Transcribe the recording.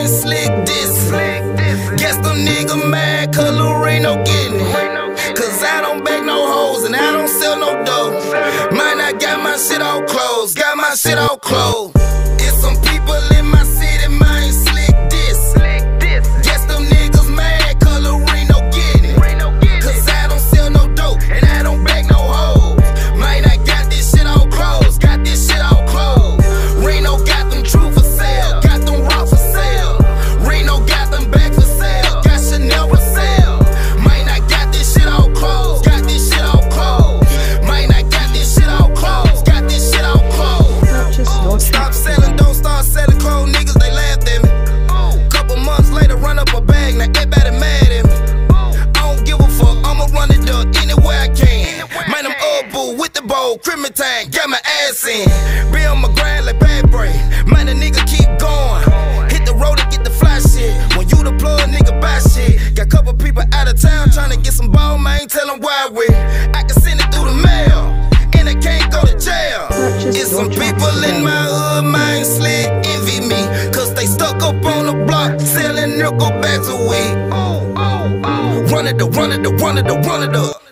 mind slick this. Guess them niggas mad cause Loreno getting it. Cause I don't beg no hoes and I don't sell no dough. Mine, I got my shit all closed, got my shit all closed. It's some people in my city, mind slick this. Guess them niggas mad cause Loreno getting it. Cause I don't sell no dope and I don't beg no hoes. Mine, I got this shit all closed, got this shit all closed. Reno got them true for sale, got them rock for sale. Reno got them back for sale, got Chanel for sale. Mine, I got this shit all closed, got this shit all closed. Mine, I got this shit all closed, got this shit all closed. Stop selling, don't start selling clothes, niggas, they laughed at me. Couple months later, run up a bag, now everybody mad at me. I don't give a fuck, I'ma run it up anywhere I can. Man, I'm up with the bowl, criminal time, got my ass in. Be on my grind like bad break, man, a nigga keep going. Hit the road to get the fly shit, when you deploy a nigga buy shit. Got couple people out of town trying to get some ball, man, tell them why we. I can send it through the mail, and I can't go to jail. It's some people in my hood, mind slick, envy me. Cause they stuck up on the block, selling nickel bags a week. Run it up, run it up, run it up, run it up.